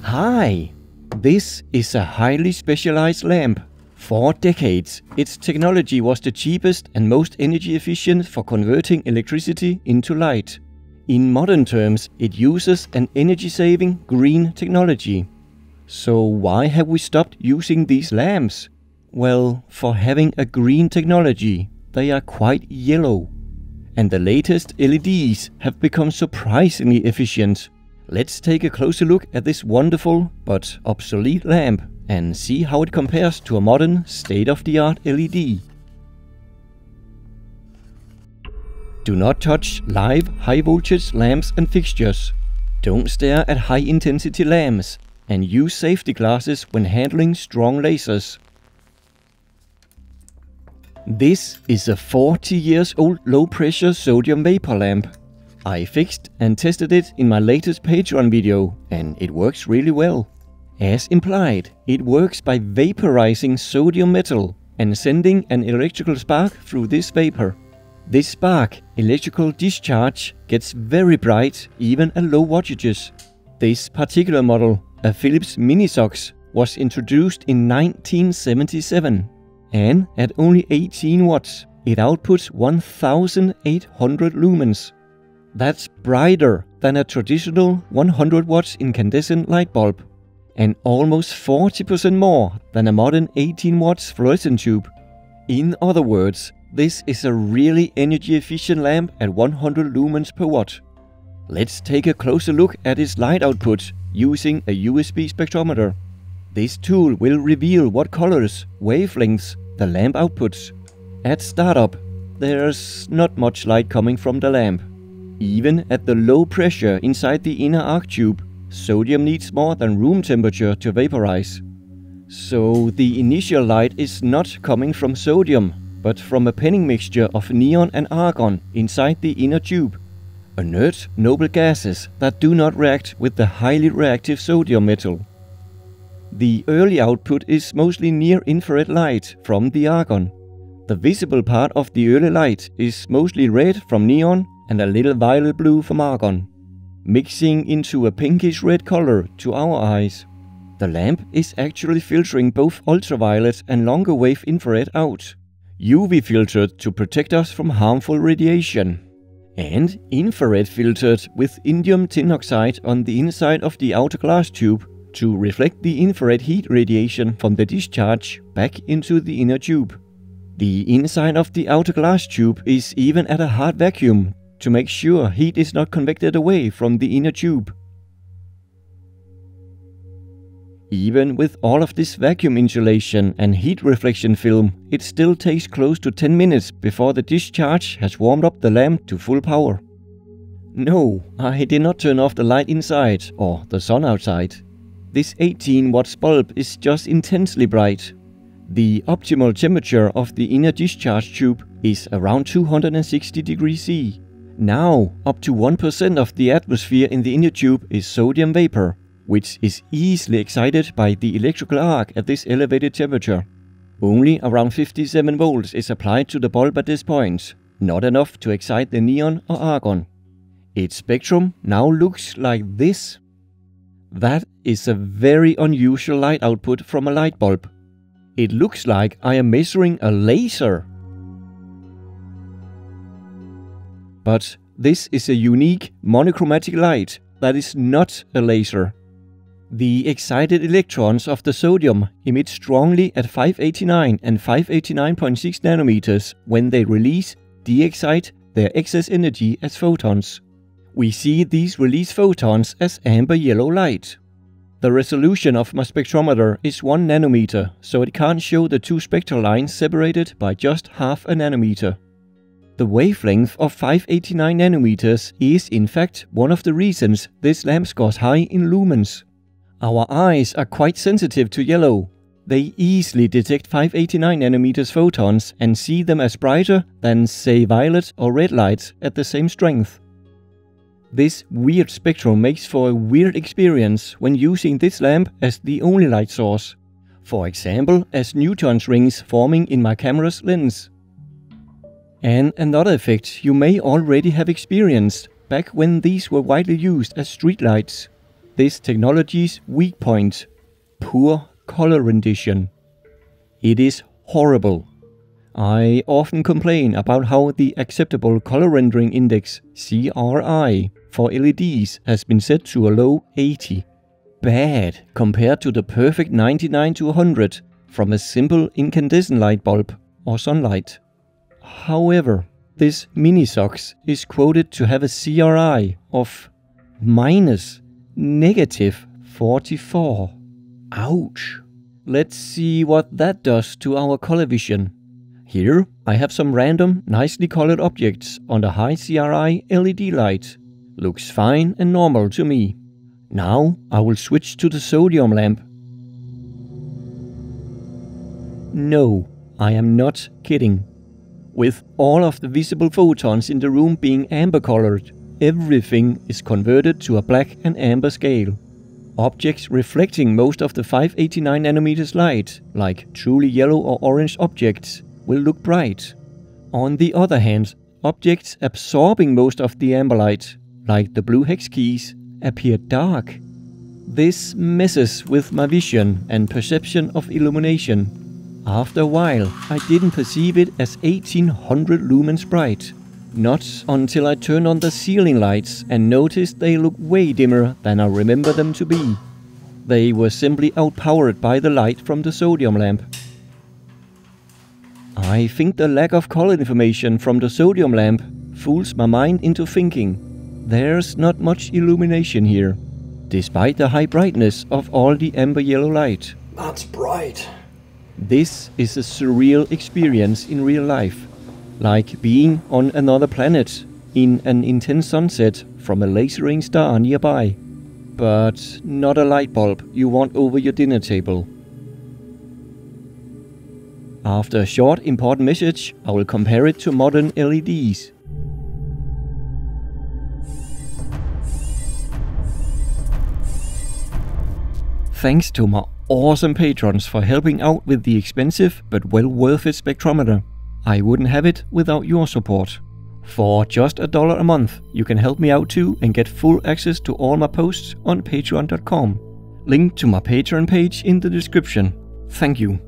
Hi! This is a highly specialized lamp. For decades, its technology was the cheapest and most energy efficient for converting electricity into light. In modern terms, it uses an energy-saving green technology. So why have we stopped using these lamps? Well, for having a green technology, they are quite yellow. And the latest LEDs have become surprisingly efficient. Let's take a closer look at this wonderful but obsolete lamp and see how it compares to a modern state-of-the-art LED. Do not touch live high-voltage lamps and fixtures. Don't stare at high-intensity lamps, and use safety glasses when handling strong lasers. This is a 40-year-old low-pressure sodium vapor lamp. I fixed and tested it in my latest Patreon video, and it works really well. As implied, it works by vaporizing sodium metal and sending an electrical spark through this vapor. This spark, electrical discharge, gets very bright even at low wattages. This particular model, a Philips Mini SOX, was introduced in 1977, and at only 18 watts, it outputs 1800 lumens. That's brighter than a traditional 100 watts incandescent light bulb, and almost 40% more than a modern 18 watts fluorescent tube. In other words, this is a really energy efficient lamp at 100 lumens per watt. Let's take a closer look at its light output using a USB spectrometer. This tool will reveal what colors, wavelengths the lamp outputs. At startup, there's not much light coming from the lamp. Even at the low pressure inside the inner arc tube, sodium needs more than room temperature to vaporize. So the initial light is not coming from sodium, but from a penning mixture of neon and argon inside the inner tube. Inert noble gases that do not react with the highly reactive sodium metal. The early output is mostly near-infrared light from the argon. The visible part of the early light is mostly red from neon and a little violet blue from argon, mixing into a pinkish red color to our eyes. The lamp is actually filtering both ultraviolet and longer wave infrared out, UV filtered to protect us from harmful radiation, and infrared filtered with indium tin oxide on the inside of the outer glass tube to reflect the infrared heat radiation from the discharge back into the inner tube. The inside of the outer glass tube is even at a hard vacuum to make sure heat is not convected away from the inner tube. Even with all of this vacuum insulation and heat reflection film, it still takes close to 10 minutes before the discharge has warmed up the lamp to full power. No, I did not turn off the light inside or the sun outside. This 18 watts bulb is just intensely bright. The optimal temperature of the inner discharge tube is around 260 degrees C. Now, up to 1% of the atmosphere in the inner tube is sodium vapor, which is easily excited by the electrical arc at this elevated temperature. Only around 57 volts is applied to the bulb at this point, not enough to excite the neon or argon. Its spectrum now looks like this. That is a very unusual light output from a light bulb. It looks like I am measuring a laser. But this is a unique monochromatic light that is not a laser. The excited electrons of the sodium emit strongly at 589 and 589.6 nanometers when they release, de-excite their excess energy as photons. We see these released photons as amber yellow light. The resolution of my spectrometer is 1 nanometer, so it can't show the two spectral lines separated by just half a nanometer. The wavelength of 589 nanometers is in fact one of the reasons this lamp scores high in lumens. Our eyes are quite sensitive to yellow. They easily detect 589 nanometers photons and see them as brighter than, say, violet or red lights at the same strength. This weird spectrum makes for a weird experience when using this lamp as the only light source. For example, as neutron rings forming in my camera's lens. And another effect you may already have experienced back when these were widely used as streetlights. this technology's weak point: poor color rendition. It is horrible. I often complain about how the acceptable color rendering index, CRI, for LEDs has been set to a low 80. Bad compared to the perfect 99 to 100 from a simple incandescent light bulb or sunlight. However, this mini SOX is quoted to have a CRI of -44. Ouch! Let's see what that does to our color vision. Here I have some random, nicely colored objects on the high CRI LED light. Looks fine and normal to me. Now I will switch to the sodium lamp. No, I am not kidding. With all of the visible photons in the room being amber colored, everything is converted to a black and amber scale. Objects reflecting most of the 589 nanometers light, like truly yellow or orange objects, will look bright. On the other hand, objects absorbing most of the amber light, like the blue hex keys, appear dark. This messes with my vision and perception of illumination. After a while, I didn't perceive it as 1800 lumens bright. Not until I turned on the ceiling lights and noticed they look way dimmer than I remember them to be. They were simply outpowered by the light from the sodium lamp. I think the lack of color information from the sodium lamp fools my mind into thinking there's not much illumination here, despite the high brightness of all the amber yellow light. That's bright. This is a surreal experience in real life, like being on another planet in an intense sunset from a lasering star nearby, but not a light bulb you want over your dinner table. After a short important message, I will compare it to modern LEDs. Thanks to my awesome patrons for helping out with the expensive but well worth it spectrometer. I wouldn't have it without your support. For just $1 a month, you can help me out too and get full access to all my posts on patreon.com. Link to my Patreon page in the description. Thank you.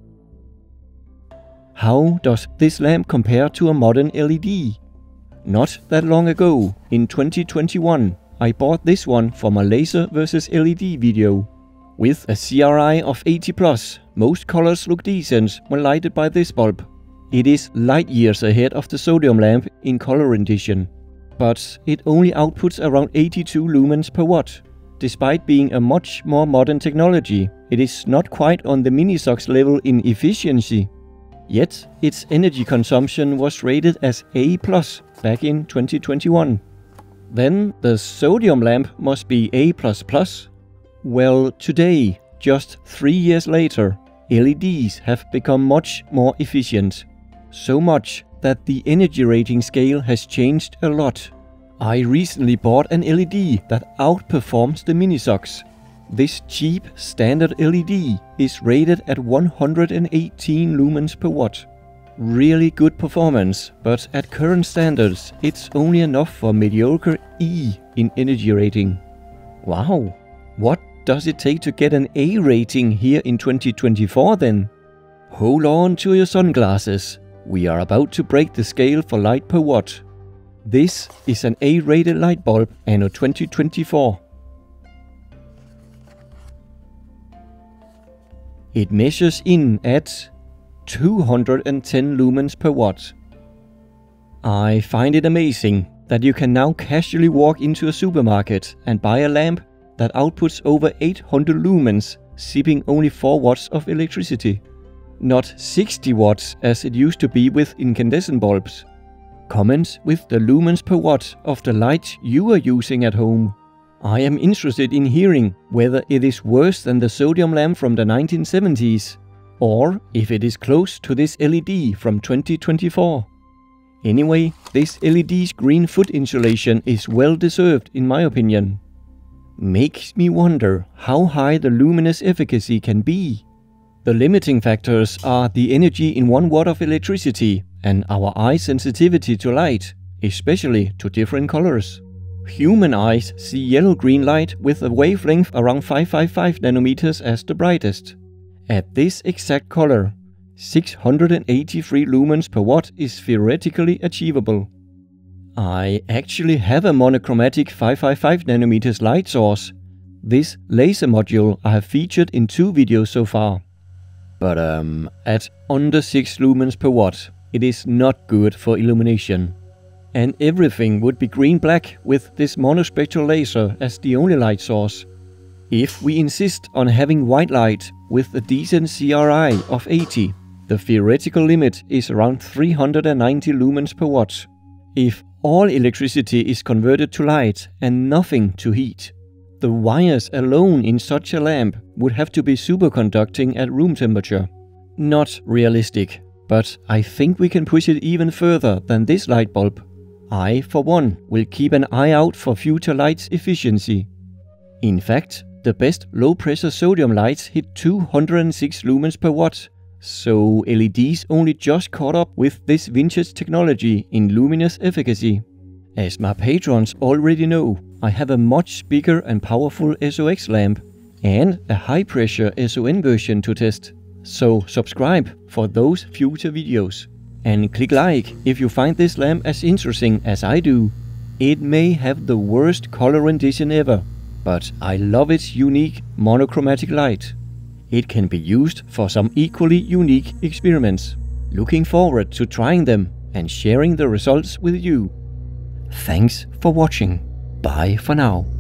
How does this lamp compare to a modern LED? Not that long ago, in 2021, I bought this one for my laser versus LED video. With a CRI of 80+, most colors look decent when lighted by this bulb. It is light years ahead of the sodium lamp in color rendition, but it only outputs around 82 lumens per watt. Despite being a much more modern technology, it is not quite on the mini SOX level in efficiency. Yet, its energy consumption was rated as A+ back in 2021. Then the sodium lamp must be A++. Well, today, just 3 years later, LEDs have become much more efficient. So much that the energy rating scale has changed a lot. I recently bought an LED that outperforms the mini SOX. This cheap standard LED is rated at 118 lumens per watt. Really good performance, but at current standards, it's only enough for mediocre E in energy rating. Wow, what does it take to get an A rating here in 2024 then? Hold on to your sunglasses. We are about to break the scale for light per watt. This is an A-rated light bulb anno 2024. It measures in at 210 lumens per watt. I find it amazing that you can now casually walk into a supermarket and buy a lamp that outputs over 800 lumens, sipping only 4 watts of electricity. Not 60 watts as it used to be with incandescent bulbs. Comment with the lumens per watt of the light you are using at home. I am interested in hearing whether it is worse than the sodium lamp from the 1970s, or if it is close to this LED from 2024. Anyway, this LED's green foot insulation is well deserved in my opinion. Makes me wonder how high the luminous efficacy can be. The limiting factors are the energy in 1 watt of electricity and our eye sensitivity to light, especially to different colors. Human eyes see yellow-green light with a wavelength around 555 nanometers as the brightest. At this exact color, 683 lumens per watt is theoretically achievable. I actually have a monochromatic 555 nanometers light source, this laser module I have featured in 2 videos so far. But at under 6 lumens per watt, it is not good for illumination. And everything would be green-black with this monospectral laser as the only light source. If we insist on having white light with a decent CRI of 80, the theoretical limit is around 390 lumens per watt. If all electricity is converted to light and nothing to heat, the wires alone in such a lamp would have to be superconducting at room temperature. Not realistic, but I think we can push it even further than this light bulb. I, for one, will keep an eye out for future light's efficiency. In fact, the best low-pressure sodium lights hit 206 lumens per watt, so LEDs only just caught up with this vintage technology in luminous efficacy. As my patrons already know, I have a much bigger and powerful SOX lamp and a high-pressure SON version to test. So subscribe for those future videos. And click like if you find this lamp as interesting as I do. It may have the worst color rendition ever, but I love its unique monochromatic light. It can be used for some equally unique experiments. Looking forward to trying them and sharing the results with you. Thanks for watching. Bye for now.